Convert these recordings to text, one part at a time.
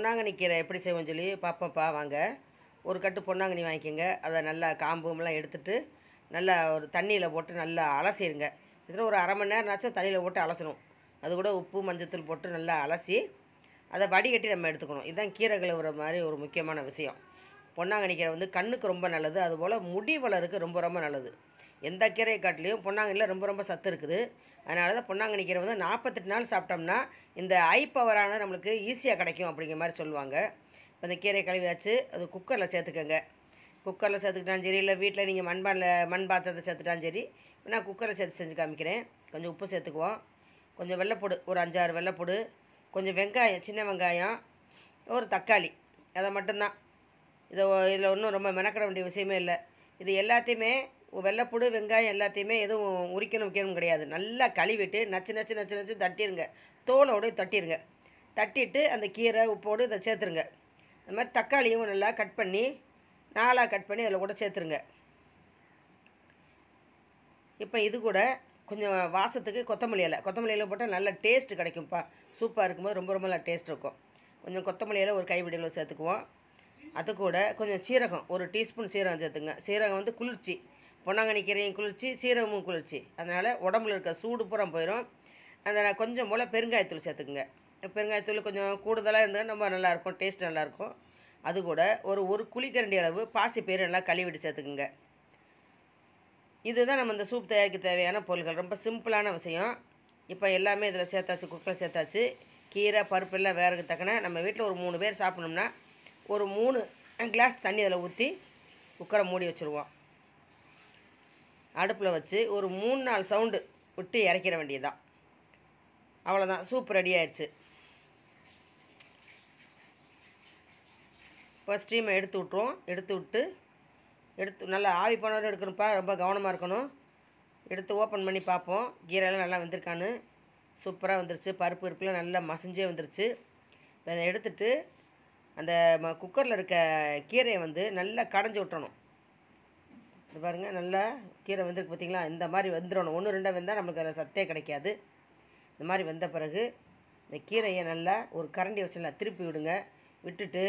பொன்னாங்கண்ணி கீரை எப்படி செய்வோம்னு சொல்லி பார்ப்போம்ப்பா வாங்க. ஒரு கட்டு பொன்னாங்கண்ணி வாங்கிக்கோங்க. அதை நல்லா காம்புமெல்லாம் எடுத்துட்டு நல்லா ஒரு தண்ணியில் போட்டு நல்லா அலசிடுங்க. இதில் ஒரு அரை மணி நேரம்னாச்சும் தண்ணியில் போட்டு அலசணும். அது கூட உப்பு மஞ்சத்தூள் போட்டு நல்லா அலசி அதை வடிகட்டி நம்ம எடுத்துக்கணும். இதுதான் கீரை கழுவுற மாதிரி ஒரு முக்கியமான விஷயம். பொன்னாங்கண்ணி கீரை வந்து கண்ணுக்கு ரொம்ப நல்லது. அதுபோல் முடி வளருக்கு ரொம்ப ரொம்ப நல்லது. எந்த கீரையை காட்டிலையும் பொன்னாங்கண்ணியில் ரொம்ப ரொம்ப சத்து இருக்குது. அதனால தான் பொன்னாங்கண்ணி கீரை வந்து 48 நாள் சாப்பிட்டோம்னா இந்த ஐ பவரான நம்மளுக்கு ஈஸியாக கிடைக்கும் அப்படிங்கிற மாதிரி சொல்லுவாங்க. இப்போ இந்த கீரையை கழுவியாச்சு. அது குக்கரில் சேர்த்துக்கோங்க. குக்கரில் சேர்த்துக்கிட்டாலும் சரி, இல்லை வீட்டில் நீங்கள் மண் பாத்திரத்தை சேர்த்துட்டாலும் சரி. நான் குக்கரில் சேர்த்து செஞ்சு காமிக்கிறேன். கொஞ்சம் உப்பு சேர்த்துக்குவோம். கொஞ்சம் வெள்ளைப்பூடு, ஒரு 5-6 வெள்ளைப்பூடு, கொஞ்சம் வெங்காயம், சின்ன வெங்காயம், ஒரு தக்காளி. அதை மட்டும்தான். இதில் ஒன்றும் ரொம்ப மெனக்கிட வேண்டிய விஷயமே இல்லை. இது எல்லாத்தையுமே வெள்ளைப்பூடு வெங்காயம் எல்லாத்தையுமே எதுவும் உரிக்கணும் கிடையாது. நல்லா கழுவிட்டு நச்சு நச்சு நச்சு நச்சு தட்டிடுங்க. தோலோடு தட்டிடுங்க. தட்டிட்டு அந்த கீரை உப்போடு இதை சேர்த்துருங்க. அது மாதிரி தக்காளியும் நல்லா கட் பண்ணி 4ஆக கட் பண்ணி அதில் கூட சேர்த்துருங்க. இப்போ இது கூட கொஞ்சம் வாசத்துக்கு கொத்தமல்லி இலை போட்டால் நல்ல டேஸ்ட்டு கிடைக்கும்ப்பா. சூப்பாக இருக்கும்போது ரொம்ப ரொம்ப நல்லா டேஸ்ட் இருக்கும். கொஞ்சம் கொத்தமல்லி இலை ஒரு கைப்பிடியில் சேர்த்துக்குவோம். அது கூட கொஞ்சம் சீரகம், ஒரு டீஸ்பூன் சீரகம் சேர்த்துங்க. சீரகம் வந்து குளிர்ச்சி. பொன்னாங்கண்ணி கீரையும் குளிர்ச்சி, சீரகமும் குளிர்ச்சி. அதனால் உடம்புல இருக்க சூடு பூரா போயிடும். அதை கொஞ்சம் போல் பெருங்காயத்தூள் சேர்த்துக்குங்க. பெருங்காயத்தூள் கொஞ்சம் கூடுதலாக இருந்தால் ரொம்ப நல்லாயிருக்கும், டேஸ்ட் நல்லாயிருக்கும். அது கூட ஒரு குழிக்கரண்டி அளவு பாசிப்பயிறு நல்லா கழுவிட்டு சேர்த்துக்குங்க. இதுதான் நம்ம இந்த சூப் தயாரிக்க தேவையான பொருட்கள். ரொம்ப சிம்பிளான விஷயம். இப்போ எல்லாமே இதில் சேர்த்தாச்சு, குக்கரில் சேர்த்தாச்சு. கீரை பருப்பு எல்லாம் வேறதுக்கு தக்கன நம்ம வீட்டில் ஒரு 3 பேர் சாப்பிட்ணும்னா ஒரு 3 கிளாஸ் தண்ணி அதில் ஊற்றி குக்கரை மூடி வச்சுருவோம். அடுப்பில் வச்சு ஒரு 3-4 சவுண்டு விட்டு இறக்கிற வேண்டியது தான். அவ்வளோதான், சூப் ரெடி ஆயிடுச்சு. இப்போ ஸ்டீமை எடுத்து விட்ருவோம். எடுத்து நல்லா ஆவி போனவரை எடுக்கணும்ப்பா. ரொம்ப கவனமாக இருக்கணும். எடுத்து ஓப்பன் பண்ணி பார்ப்போம் கீரையெல்லாம் நல்லா வெந்திருக்கான்னு. சூப்பராக வந்துருச்சு. பருப்பு இருப்புலாம் நல்லா மசிஞ்சே வந்துருச்சு. இப்போ அதை எடுத்துட்டு அந்த குக்கரில் இருக்க கீரையை வந்து நல்லா கடைஞ்சி விட்டுறணும். இது பாருங்கள், நல்லா கீரை வெந்திருக்கு பார்த்திங்களா? இந்த மாதிரி வெந்துடணும். 1-2 வெந்தால் நம்மளுக்கு அதில் சத்தே கிடைக்காது. இந்த மாதிரி வெந்த பிறகு இந்த கீரையை நல்லா ஒரு கரண்டி வச்சு நல்லா திருப்பி விடுங்க. விட்டுட்டு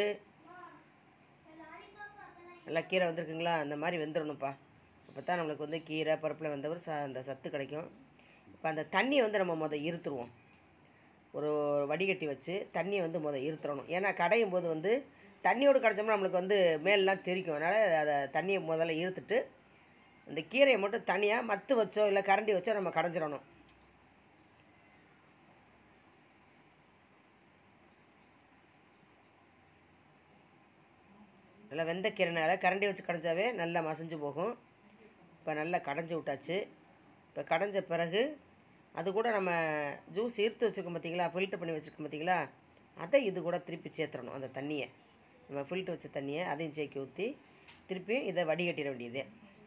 நல்லா கீரை வந்துருக்குங்களா? அந்த மாதிரி வெந்துடணும்ப்பா. அப்போ தான் நம்மளுக்கு வந்து கீரை பருப்பில் வெந்தவர் அந்த சத்து கிடைக்கும். இப்போ அந்த தண்ணியை வந்து நம்ம இருத்துருவோம். ஒரு வடிகட்டி வச்சு தண்ணியை வந்து இருத்துறணும். ஏன்னா கடையும் போது வந்து தண்ணியோடு கடைச்சோம்னா நம்மளுக்கு வந்து மேலெலாம் தெரிக்கும். அதனால் அதை தண்ணியை முதல்ல இருத்துட்டு இந்த கீரையை மட்டும் தனியாக மத்து வச்சோ இல்லை கரண்டி வச்சோ நம்ம கடைஞ்சிடணும். நல்லா வெந்த கீரைனால கரண்டி வச்சு கடைஞ்சாவே நல்லா மசிஞ்சு போகும். இப்போ நல்லா கடைஞ்சி விட்டாச்சு. இப்போ கடைஞ்ச பிறகு அது கூட நம்ம ஜூஸ் ஈர்த்து வச்சுருக்கோம் பார்த்திங்களா, ஃபில்ட்ரு பண்ணி வச்சுருக்கோம் பார்த்திங்களா, அதை இது கூட திருப்பி சேர்த்துடணும். அந்த தண்ணியை நம்ம ஃபில்ட்ரு வச்ச தண்ணியை அதையும் சேர்க்கி ஊற்றி திருப்பியும் இதை வடிகட்டிட வேண்டியது.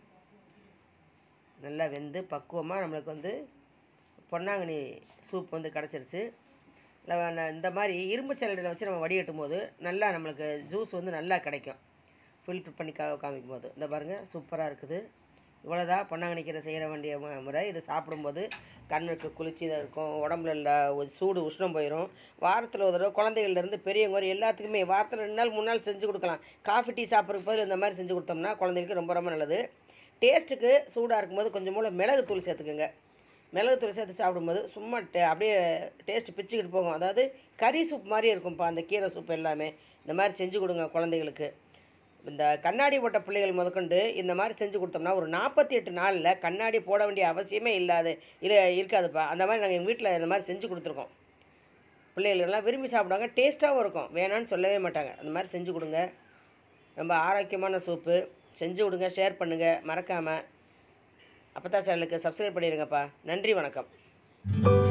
நல்லா வெந்து பக்குவமாக நம்மளுக்கு வந்து பொன்னாங்கண்ணி சூப் வந்து கிடச்சிருச்சு. இந்த மாதிரி இரும்பு சல்லடையில் வச்சு நம்ம வடிகட்டும் போது நல்லா நம்மளுக்கு ஜூஸ் வந்து நல்லா கிடைக்கும். ஃபில்ட்ரு பண்ணி காமிக்கும் போது இந்த பாருங்கள், சூப்பராக இருக்குது. இவ்வளோதான் பொன்னாங்கண்ணி கீரை செய்கிற வேண்டிய முறை. இது சாப்பிடும்போது கண்ணுக்கு குளிர்ச்சியாக இருக்கும். உடம்புல உள்ள சூடு உஷ்ணம் போயிடும். வாரத்தில் ஒரு தடவை குழந்தைகள்லேருந்து பெரியவங்க வரை எல்லாத்துக்குமே வாரத்தில் 2 நாள் 3 நாள் செஞ்சு கொடுக்கலாம். காஃபி டீ சாப்பிட்றதுக்கு பதில் இந்த மாதிரி செஞ்சு கொடுத்தோம்னா குழந்தைகளுக்கு ரொம்ப ரொம்ப நல்லது. டேஸ்ட்டுக்கு சூடாக இருக்கும்போது கொஞ்சம் போல் மிளகுத்தூள் சேர்த்துக்குங்க. மிளகுத்தூள் சேர்த்து சாப்பிடும்போது சும்மா அப்படியே டேஸ்ட்டு பிச்சுக்கிட்டு போகும். அதாவது கறி சூப் மாதிரி இருக்கும்ப்பா அந்த கீரை சூப் எல்லாமே. இந்த மாதிரி செஞ்சு கொடுங்க குழந்தைகளுக்கு. இந்த கண்ணாடி போட்ட பிள்ளைகள் முதற்கொண்டு இந்த மாதிரி செஞ்சு கொடுத்தோம்னா ஒரு 48 நாளில் கண்ணாடி போட வேண்டிய அவசியமே இருக்காதுப்பா. அந்த மாதிரி நாங்கள் எங்கள் வீட்டில் இந்த மாதிரி செஞ்சு கொடுத்துருக்கோம். பிள்ளைகளெல்லாம் விரும்பி சாப்பிடுவாங்க. டேஸ்ட்டாகவும் இருக்கும். வேணான்னு சொல்லவே மாட்டாங்க. அந்த மாதிரி செஞ்சு கொடுங்க. ரொம்ப ஆரோக்கியமான சூப்பு. செஞ்சு கொடுங்க, ஷேர் பண்ணுங்கள் மறக்காமல். அப்பத்தா சேனலுக்கு சப்ஸ்கிரைப் பண்ணிடுங்கப்பா. நன்றி, வணக்கம்.